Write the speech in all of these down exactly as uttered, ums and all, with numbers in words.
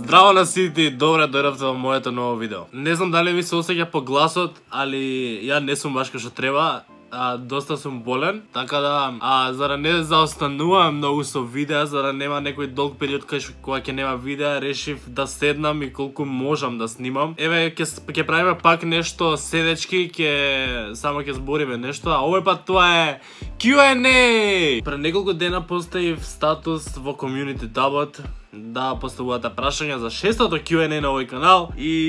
Здраво на сите и добре дојдовте во моето ново видео. Не знам дали ви се осеќа по гласот, али ја не сум баш како што треба. А, доста сум болен, така да а, за да не заостанувам многу со видеа, за да нема некој долг период кај кога ќе нема видеа, решив да седнам и колку можам да снимам. Еве ќе ќе правиме пак нешто седечки, ќе само ќе збориме нешто, а овој пат тоа е Q and A. Пред неколку дена поставив статус во community tabот да поставувате прашања за шестото Q and A на овој канал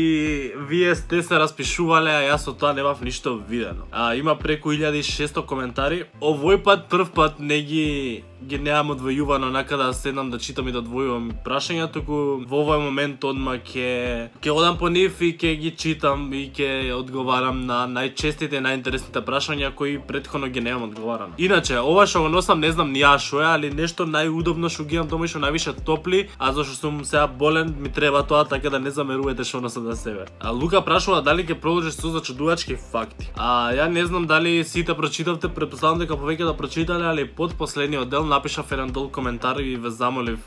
и вие сте се распишувале, а јас од тоа немав ништо видено. А, има преку илјада и шесто коментари. Овој пат прв пат не ги ги немам одвојувано нака да седнам да читам и да одвојувам прашања, туку во овој момент одма ќе ќе одам по нив и ќе ги читам и ќе одговарам на најчестите и најинтересните прашања кои претходно ги немам одговарано. Иначе, ова што го носам не знам ни ја што е, али нешто најудобно што ги имам дома и што највише топли, а зашто сум сега болен ми треба тоа, така да не замерувате што носам за себе. А Лука прашува дали ќе продолжиш со зачудувачки факти. А ја не знам дали сите прочитавте, претпоставам дека повеќе да прочитале, али под последниот дел напишав еден дол коментар и ве замолив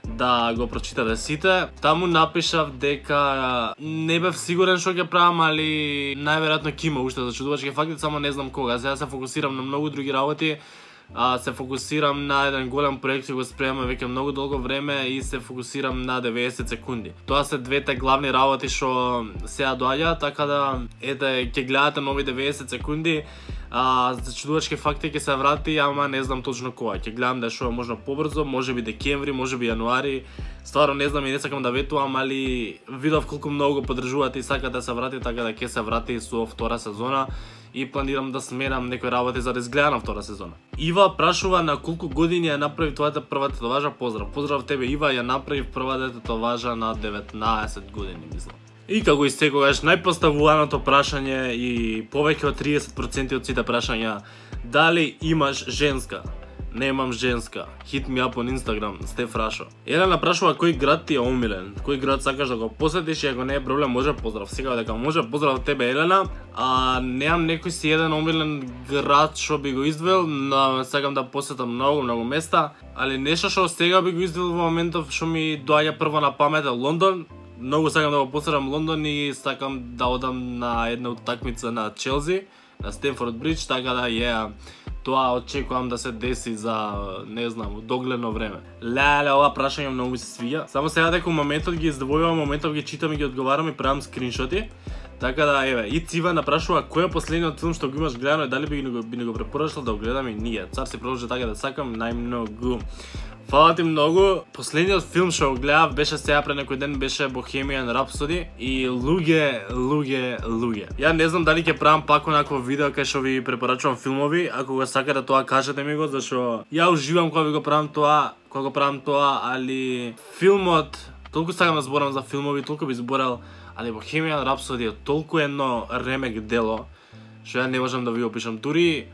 да го прочитате сите. Таму напишав дека не бев сигурен што ќе правам, али најверојатно ќе има уште зачудувачки факти, само не знам кога. Сега се фокусирам на многу други работи. А, се фокусирам на еден голем проект кој го спремам веќе многу долго време и се фокусирам на деветдесет секунди. Тоа се двете главни работи што сега доаѓа, така да ете ќе гледате нови деветдесет секунди. А, зачудувачки факти ќе се врати, ама не знам точно кога. Ќе гледам да што можно побрзо, можеби декември, можеби јануари. Стварно не знам и не сакам да ветувам, али видов колку многу поддржувате и сакате да се врати, така да ќе се врати со втора сезона и планирам да сменам некои работи за да изгледа на втора сезона. Ива прашува на колку години ја направи твојата прва тетоважа. Поздрав. Поздрав тебе Ива, ја направи првата тетоважа на деветнаесет години, мислам. И како и секогаш најпоставуваното прашање и повеќе од триесет проценти од сите прашања, дали имаш женска? Немам женска. Hit me up on Instagram, Стеф Рашо. Елена прашува кој град ти е омилен, кој град сакаш да го посетиш и ако не е проблем може поздрав. Сега дека може поздрав тебе Елена. А немам некој си еден омилен град што би го издвел, но сакам да посетам многу многу места, али нешто што сега би го издвел во моментов што ми доаѓа прво на памет е Лондон. Многу сакам да го посетам Лондон и сакам да одам на една утакмица на Челси, на Стенфорд Бридж, така да е тоа очекувам да се деси за, не знам, догледно време. Леле, ова прашање многу ми се свија. Само сега дека моментот ги издвојувам, моментот ги читам и ги одговарам и правам скриншоти. Така да, еве, и Цива напрашува кој е последниот филм што го имаш гледано и дали би го би го препорачал да го гледам и ние. Цар си продолжи така да сакам најмногу. Фала ти многу. Последниот филм што го гледав беше сега пред некој ден, беше Bohemian Rhapsody и луѓе, луѓе, луѓе. Ја не знам дали ќе правам пак онакво видео кај што ви препорачувам филмови, ако го сакате тоа кажете ми го, зашто ја уживам кога ви го правам тоа, кога го правам тоа, али филмот, толку сакам да зборам за филмови, толку би зборал, али Bohemian Rhapsody е толку едно ремек дело што ја не можам да ви опишам. Дури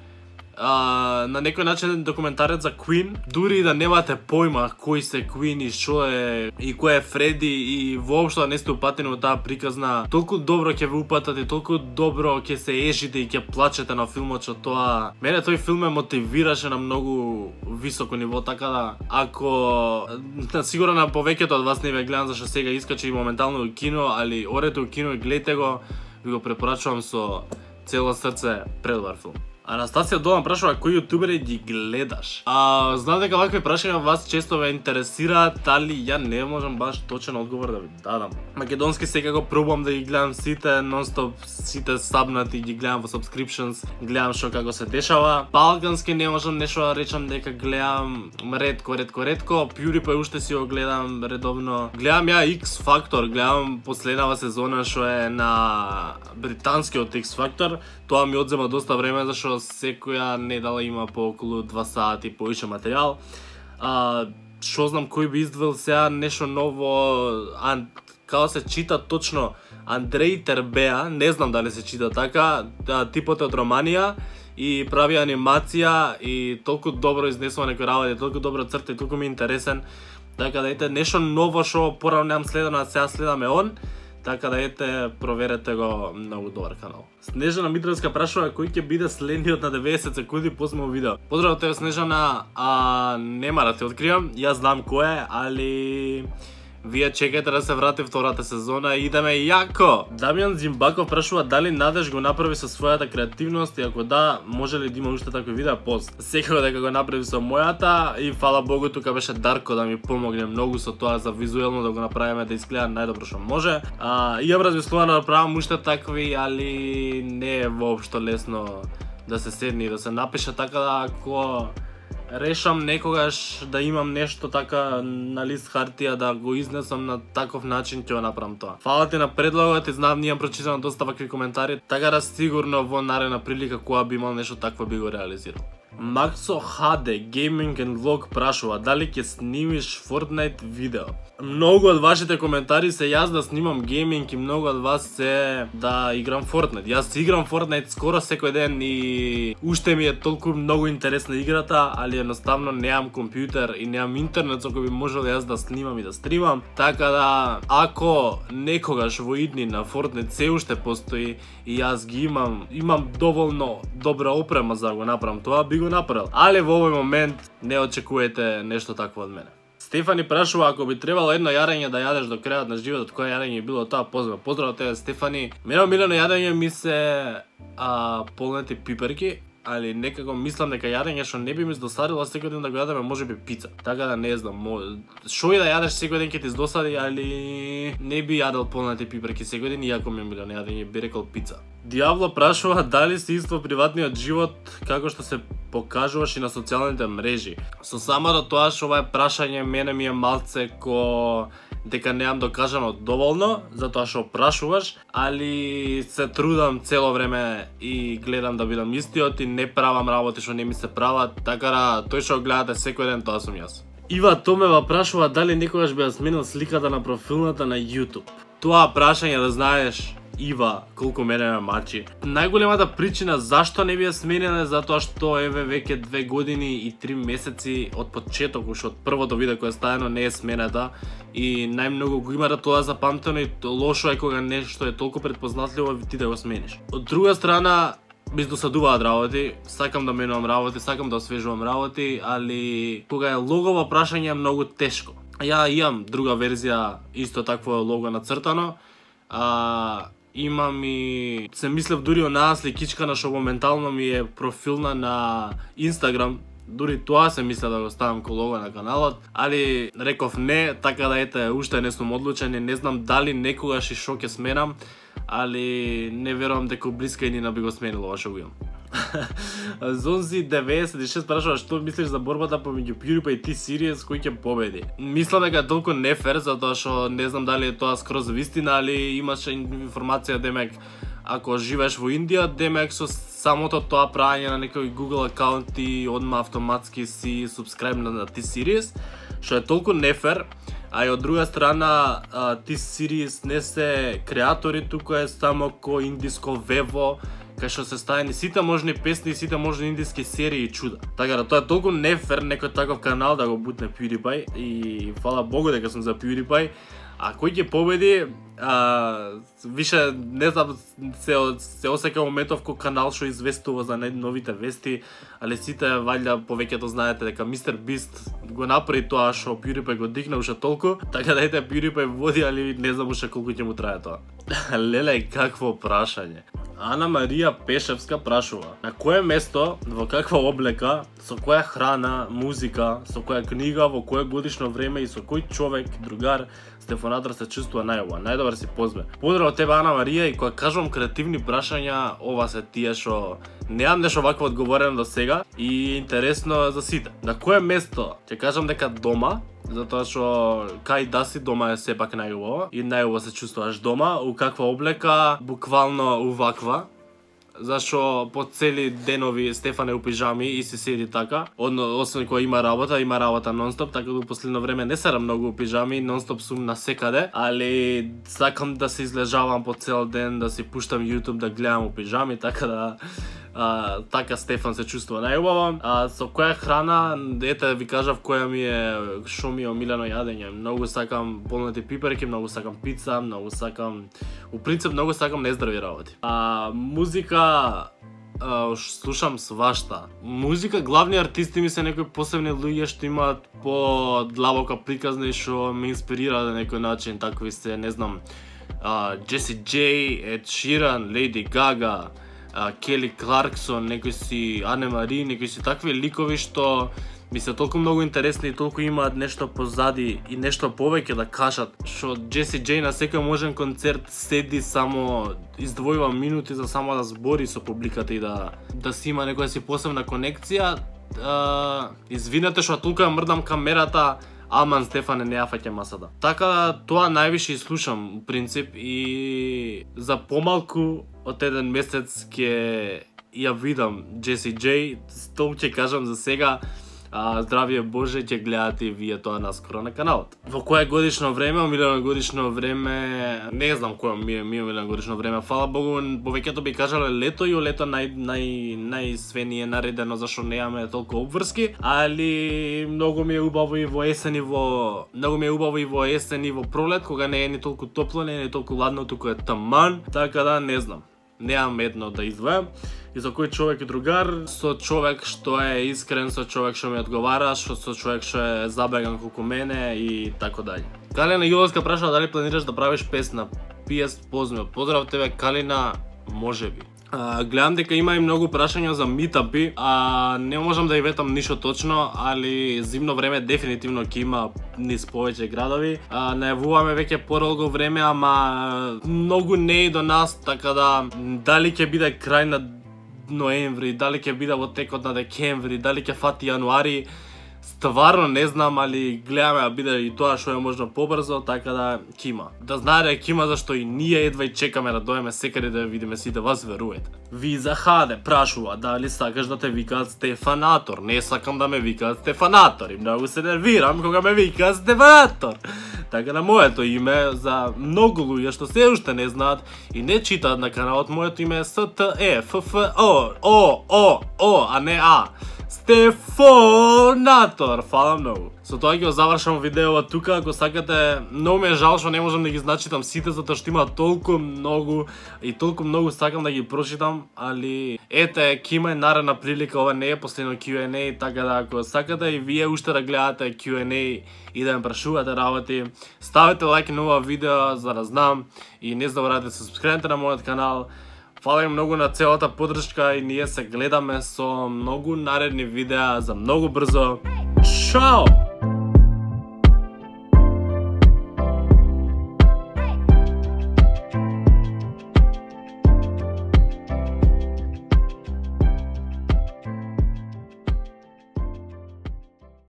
Uh, на некој начин документарец за Queen, дури да немате појма кои се Queen и што е и кој е Фреди и воопшто не сте упатени во таа приказна, толку добро ќе ве упатат и толку добро ќе се ежите и ќе плачете на филмот, што тоа мене тој филм ме мотивираше на многу високо ниво, така да ако сигурно на повеќето од вас не ве гледам зашто сега искачи моментално во кино, али орете во кино и гледате го, ви го препорачувам со цело срце, предобар филм. Анастасија Долан прашува кои јутубери ги гледаш. А, знам дека вакви прашања вас често ве интересираат, али ја не можам баш точен одговор да ви дадам. Македонски секако пробувам да ги гледам сите, нон-стоп сите сабнати ги гледам во subscriptions, гледам што како се дешава. Балкански не можам нешто да речам дека гледам ретко, ретко, ретко. PewDiePie уште си го гледам редовно. Гледам ја X Factor, гледам последнава сезона што е на британскиот X Factor. Тоа ми одзема доста време зашто секоја недела има по околу два сати повише материјал. А, шо знам кој би издвел сега нешто ново, ан, као се чита точно Андреј Тербеа, не знам дали се чита така, да, типот е од Романија и прави анимација и толку добро изнесува некој работи, толку добро црта и толку ми е интересен. Така да ете нешто ново што порано немам следено, а сега следаме он. Така да ете, проверете го, многу добар канал. Снежана Митровска прашува кој ќе биде следниот на деветдесет секунди посмо видео. Поздрав тебе Снежана, а нема да те откривам, јас знам кој е, али Вие чекајте да се врати втората сезона и идеме јако. Дамјан Зимбаков прашува дали Надеж го направи со својата креативност и ако да, може ли да има уште такви видеа пост. Секако дека го направи со мојата и фала Богу тука беше Дарко да ми помогне многу со тоа за визуелно да го направиме да изгледа најдобро што може. А, имам размислувано да правам уште такви, али не е воопшто лесно да се седне и да се напише, така да ако решам некогаш да имам нешто така на лист хартија да го изнесам на таков начин, ќе го направам тоа. Фала ти на предлогот и знам нијам прочитано доста вакви коментари, така да сигурно во наредна прилика кога би имал нешто такво би го реализирал. Максо Хаде Gaming and Vlog прашува дали ќе снимиш Fortnite видео. Многу од вашите коментари се јас да снимам гейминг и многу од вас се да играм Fortnite. Јас играм Fortnite скоро секој ден и уште ми е толку многу интересна играта, али едноставно неам компјутер и неам интернет со кој би можел јас да снимам и да стримам. Така да ако некогаш во идни на Fortnite се уште постои и јас ги имам, имам доволно добра опрема за да го направам тоа, би го направил. Али во овој момент не очекувате нешто такво од мене. Стефани прашува ако би требало едно јарење да јадеш до крајот на животот, кое јарење било тоа? Поздрав. Поздрав од тебе, Стефани. Мене омилено јадење ми се а, полнети пиперки, али некако мислам дека јадење што не би ми издосадило секој ден да го јадеме можеби пица. Така да не знам, шо и да јадеш секој ден ќе ти издосади, али не би јадел полнети пиперки секој ден, иако ми е омилено јадење, би рекол пица. Диабло прашува дали си иство приватниот живот како што се покажуваш и на социјалните мрежи. Со самото тоа што ова е прашање мене ми е малце ко дека неам докажано доволно, затоа што прашуваш, али се трудам цело време и гледам да бидам истиот и не правам работи што не ми се прават, така да тој што гледате секој ден, тоа сум јас. Ива Томева прашува дали некогаш би ја сменил сликата на профилната на YouTube. Тоа прашање да знаеш, Ива, колку мене ме мачи. Најголемата причина зашто не би ја смениле затоа што еве веќе две години и три месеци од почеток, уште од првото видео кое е ставено не е сменета и најмногу го има тоа запамтено и лошо е кога нешто е толку предпознатливо ти да го смениш. Од друга страна, ми издосадуваат работи, сакам да менувам работи, сакам да освежувам работи, али кога е логово прашање е многу тешко. Ја имам друга верзија, исто такво лого нацртано, а имам и се мислев дури онаа сликичка на што моментално ми е профилна на Instagram, дури тоа се мисля да го ставам ко лого на каналот, али реков не, така да ете, уште не сум одлучен и не знам дали некогаш и шо ќе сменам, али не верувам дека блиска иднина би го сменило ова што го имам. Зонзи деветдесет и шест прашува што мислиш за борбата помеѓу PewDiePie и T-Series, кој ќе победи? Мислам дека е толку нефер затоа што не знам дали е тоа скроз вистина, али имаше информација демек ако живееш во Индија, демек со самото тоа правење на некој Google акаунт и одма автоматски си субскрайб на T-Series, што е толку нефер. А и од друга страна, T-Series не се креатори, тука е само ко индиско вево, кај што се ставени сите можни песни и сите можни индиски серии и чуда. Така да тоа е толку нефер некој таков канал да го бутне PewDiePie и фала Богу дека сум за PewDiePie. А кој ќе победи, а, више не знам, се, се осека моментов кој канал што известува за новите вести, али сите валјда повеќето знаете дека мистер Бист го направи тоа што PewDiePie го дигна уште толку, така да ете PewDiePie води, али не знам уште колку ќе му трае тоа. Леле, какво прашање. Ана Марија Пешевска прашува на кое место, во каква облека, со која храна, музика, со која книга, во кое годишно време и со кој човек, другар, Стефанатор се чувствува најубаво, најдобар си позме. Поздрав од тебе, Ана Марија, и кога кажувам креативни прашања, ова се тие што неам нешто вакво одговорено до сега и интересно за сите. На кое место? Ќе кажам дека дома, затоа што кај да си дома е сепак најубаво и најубаво се чувствуваш дома, у каква облека, буквално уваква. Зашо по цели денови Стефан е у пижами и се седи така. Одно, освен кога има работа, има работа нонстоп, така да у последно време не седам многу у пижами, нонстоп сум насекаде, али сакам да се излежавам по цел ден, да си пуштам YouTube, да гледам у пижами, така да а, така Стефан се чувствува најубаво. А со која храна, ете ви кажав која ми е, шо ми е омилено јадење. Многу сакам полнети пиперки, многу сакам пица, многу сакам, у принцип многу сакам нездрави работи. А музика, а, слушам свашта. Музика, главни артисти ми се некои посебни луѓе што имаат по длабока приказна и што ме инспирира на некој начин, такви се, не знам, uh, Джеси Джей, Ед Ширан, Леди Гага, uh, Кели Кларксон, некои си Ане Мари, некои си такви ликови што ми се толку многу интересни и толку имаат нешто позади и нешто повеќе да кажат, што Джеси Джей на секој можен концерт седи само издвојува минути за само да збори со публиката и да да си има некоја си посебна конекција. Uh, извинете што толку ја мрдам камерата, Аман Стефане не ја фаќа масата. Така тоа највише слушам у принцип и за помалку од еден месец ќе ја видам Джеси Джей, тоа ќе кажам за сега. А, здравие Боже, ќе гледате и вие тоа наскоро на каналот. Во кое годишно време, омилено годишно време, не знам кој ми е ми омилено годишно време, фала Богу, повеќето би кажале лето и лето нај нај најсве е наредено зашто немаме толку обврски, али многу ми е убаво и во есен и во многу ми е убаво и во есен и во пролет, кога не е ни толку топло, не е ни толку ладно, туку е таман, така да не знам. Немам едно да издвојам. И за кој човек и другар, со човек што е искрен, со човек што ми одговара, што со човек што е забеган колку мене и тако даје. Калина Јуловска прашала дали планираш да правиш песна. Пи ес поздрав. Поздрав тебе Калина, можеби. А, гледам дека има и многу прашања за митапи, а не можам да ја ветам ништо точно, али зимно време дефинитивно ќе има низ повеќе градови. А, најавуваме веќе подолго време, ама многу не е до нас, така да дали ќе биде крај на ноември, дали ќе биде во текот на декември, дали ќе фати јануари, стварно не знам, али гледаме да биде и тоа што е можно побрзо, така да ќе има. Да знае да ќе има, зашто и ние едва и чекаме да доеме секаде да видиме сите вас, веруете. Виза Хаде прашува дали сакаш да те викаат Стефанатор. Не сакам да ме викаат Стефанатор и многу се нервирам кога ме викаат Стефанатор. Така да моето име за многу луѓе што се уште не знаат и не читаат на каналот, моето име е С Т Е Ф Ф О О О О, а не А. Стефанатор, фала многу. Со тоа ќе завршам видеото тука, ако сакате, многу ме е жал што не можам да ги значитам сите, затоа што има толку многу и толку многу сакам да ги прочитам, али ете, ќе има наредна прилика, ова не е последно Q and A, така да ако сакате и вие уште да гледате Q and A и да ме прашувате работи, ставете лайк на ова видео за да знам и не заборавате да се субскрибнете на мојот канал. Фала им многу на целата поддршка и ние се гледаме со многу наредни видеа за многу брзо. Чао!